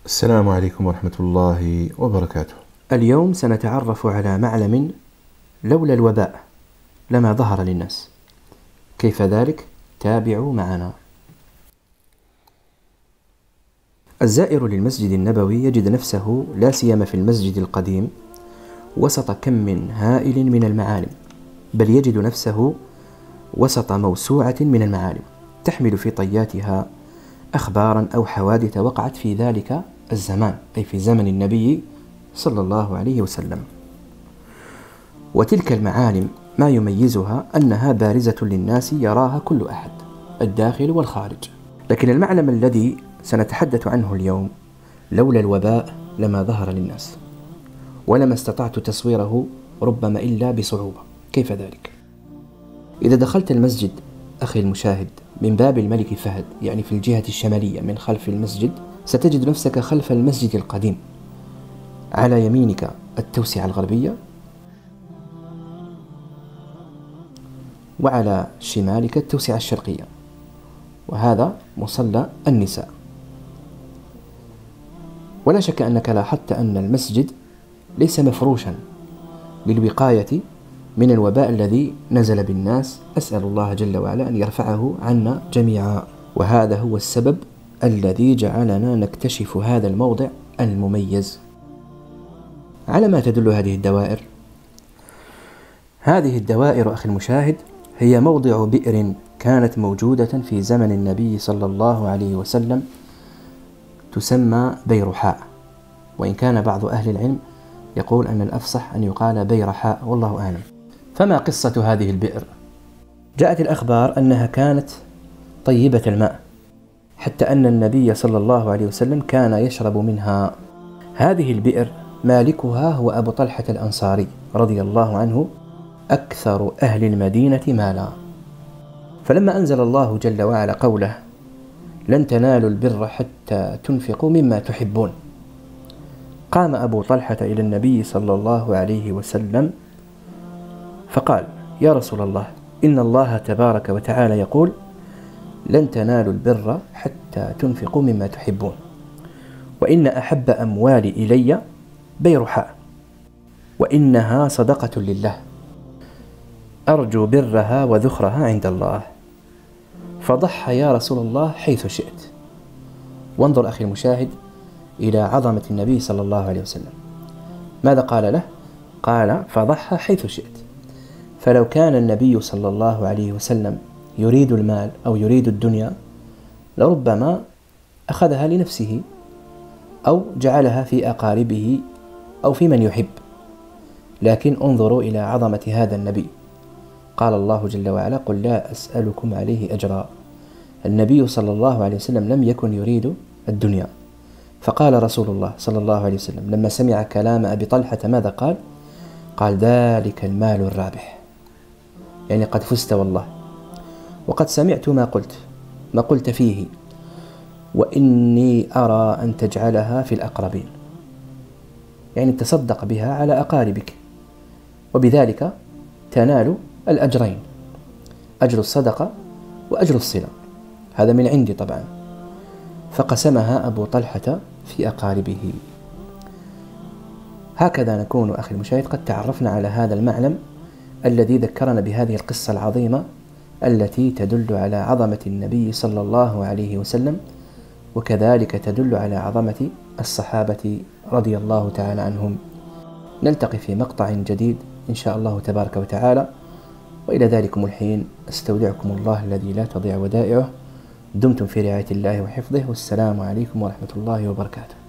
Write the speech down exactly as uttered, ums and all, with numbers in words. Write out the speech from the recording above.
السلام عليكم ورحمة الله وبركاته. اليوم سنتعرف على معلم لولا الوباء لما ظهر للناس. كيف ذلك؟ تابعوا معنا. الزائر للمسجد النبوي يجد نفسه لا سيما في المسجد القديم وسط كم هائل من المعالم، بل يجد نفسه وسط موسوعة من المعالم تحمل في طياتها أخبارا أو حوادث وقعت في ذلك الزمان، أي في زمن النبي صلى الله عليه وسلم. وتلك المعالم ما يميزها أنها بارزة للناس يراها كل أحد، الداخل والخارج. لكن المعلم الذي سنتحدث عنه اليوم لولا الوباء لما ظهر للناس، ولما استطعت تصويره ربما إلا بصعوبة. كيف ذلك؟ إذا دخلت المسجد أخي المشاهد من باب الملك فهد، يعني في الجهة الشمالية من خلف المسجد، ستجد نفسك خلف المسجد القديم، على يمينك التوسعة الغربية وعلى شمالك التوسعة الشرقية، وهذا مصلى النساء. ولا شك أنك لاحظت أن المسجد ليس مفروشا للوقاية من الوباء الذي نزل بالناس، أسأل الله جل وعلا أن يرفعه عنا جميعا. وهذا هو السبب الذي جعلنا نكتشف هذا الموضع المميز. على ما تدل هذه الدوائر؟ هذه الدوائر أخي المشاهد هي موضع بئر كانت موجودة في زمن النبي صلى الله عليه وسلم، تسمى بيرحاء، وإن كان بعض أهل العلم يقول أن الأفصح أن يقال بيرحاء، والله أعلم. فما قصة هذه البئر؟ جاءت الأخبار أنها كانت طيبة الماء، حتى أن النبي صلى الله عليه وسلم كان يشرب منها. هذه البئر مالكها هو أبو طلحة الأنصاري رضي الله عنه، أكثر أهل المدينة مالا. فلما أنزل الله جل وعلا قوله لن تنالوا البر حتى تنفقوا مما تحبون، قام أبو طلحة إلى النبي صلى الله عليه وسلم فقال: يا رسول الله، إن الله تبارك وتعالى يقول لن تنالوا البر حتى تنفقوا مما تحبون، وإن أحب أموالي إلي بيرحاء، وإنها صدقة لله، أرجو برها وذخرها عند الله، فضحى يا رسول الله حيث شئت. وانظر أخي المشاهد إلى عظمة النبي صلى الله عليه وسلم. ماذا قال له؟ قال: فضحى حيث شئت. فلو كان النبي صلى الله عليه وسلم يريد المال أو يريد الدنيا لربما أخذها لنفسه أو جعلها في أقاربه أو في من يحب. لكن انظروا إلى عظمة هذا النبي. قال الله جل وعلا: قل لا أسألكم عليه أجرا. النبي صلى الله عليه وسلم لم يكن يريد الدنيا. فقال رسول الله صلى الله عليه وسلم لما سمع كلام أبي طلحة ماذا قال؟ قال: ذلك المال الرابح، يعني قد فزت والله، وقد سمعت ما قلت ما قلت فيه، وإني أرى أن تجعلها في الأقربين، يعني تصدق بها على أقاربك، وبذلك تنال الأجرين، أجر الصدقة وأجر الصلة، هذا من عندي طبعا. فقسمها أبو طلحة في أقاربه. هكذا نكون أخي المشاهد قد تعرفنا على هذا المعلم الذي ذكرنا بهذه القصة العظيمة التي تدل على عظمة النبي صلى الله عليه وسلم، وكذلك تدل على عظمة الصحابة رضي الله تعالى عنهم. نلتقي في مقطع جديد إن شاء الله تبارك وتعالى، وإلى ذلكم الحين أستودعكم الله الذي لا تضيع ودائعه. دمتم في رعاية الله وحفظه، والسلام عليكم ورحمة الله وبركاته.